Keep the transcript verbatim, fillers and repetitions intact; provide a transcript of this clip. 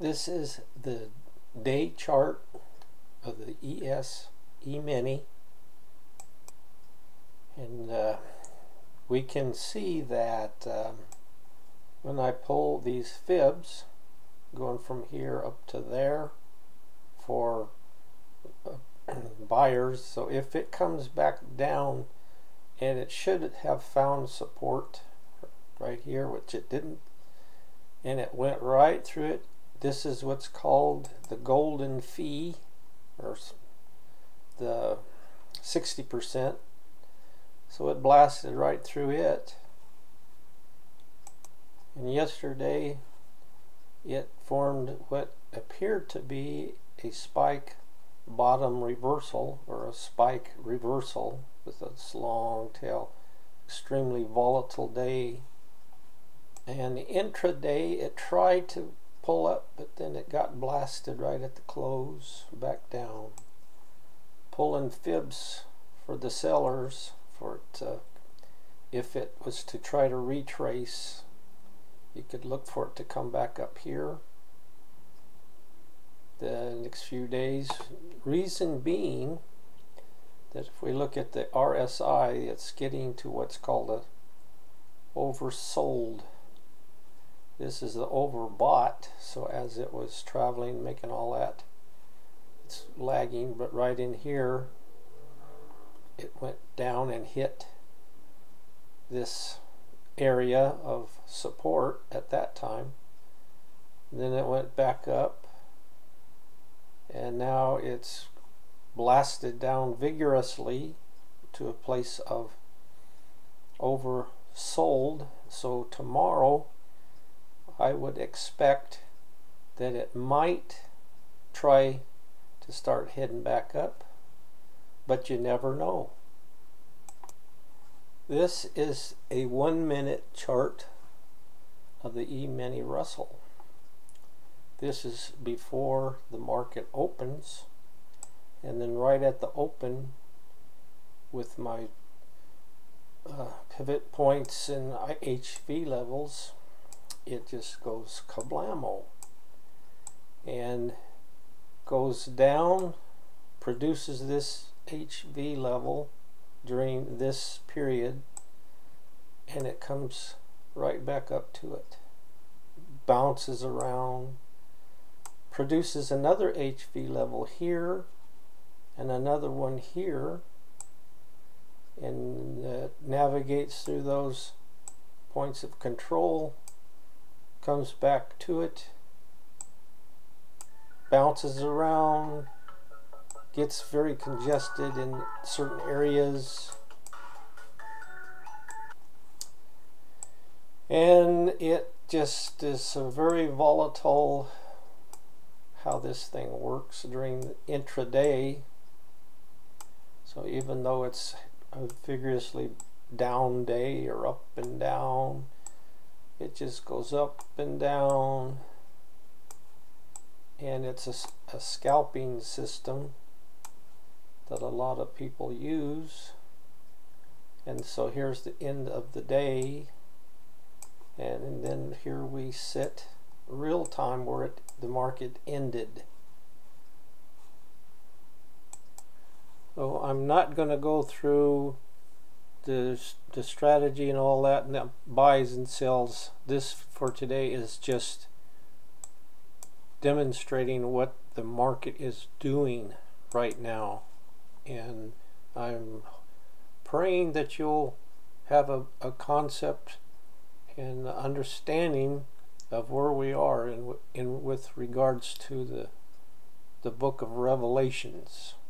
This is the day chart of the E S E-mini, and uh, we can see that um, when I pull these fibs going from here up to there for uh, buyers, so if it comes back down, and it should have found support right here, which it didn't, and it went right through it. This is what's called the golden fee, or the sixty percent. So it blasted right through it. And yesterday it formed what appeared to be a spike bottom reversal, or a spike reversal with a long tail. Extremely volatile day. And intraday it tried to pull up, but then it got blasted right at the close, back down. Pulling fibs for the sellers for it to, if it was to try to retrace, you could look for it to come back up here the next few days. Reason being that if we look at the R S I, it's getting to what's called a oversold. This is the overbought, so as it was traveling, making all that, it's lagging, but right in here it went down and hit this area of support at that time. Then it went back up, and now it's blasted down vigorously to a place of oversold. So tomorrow I would expect that it might try to start heading back up, but you never know. This is a one minute chart of the E-mini Russell. This is before the market opens, and then right at the open with my uh, pivot points and H V levels, it just goes kablamo and goes down, produces this H V level during this period, and it comes right back up to it, bounces around, produces another H V level here and another one here, and uh, navigates through those points of control, comes back to it, bounces around, gets very congested in certain areas, and it just is a very volatile how this thing works during the intraday. So even though it's a vigorously down day or up and down, it just goes up and down, and it's a, a scalping system that a lot of people use. And so here's the end of the day, and, and then here we sit real time where it, the market ended. So I'm not going to go through the, the strategy and all that, and the buys and sells. This for today is just demonstrating what the market is doing right now, and I'm praying that you'll have a, a concept and understanding of where we are in, in with regards to the the book of Revelations.